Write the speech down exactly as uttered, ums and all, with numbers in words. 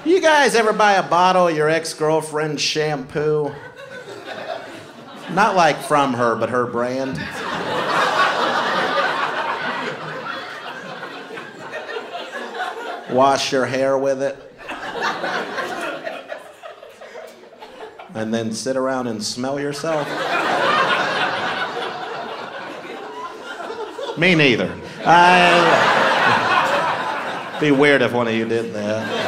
You guys ever buy a bottle of your ex-girlfriend's shampoo? Not like from her, but her brand. Wash your hair with it. And then sit around and smell yourself? Me neither. I... Be weird if one of you did that.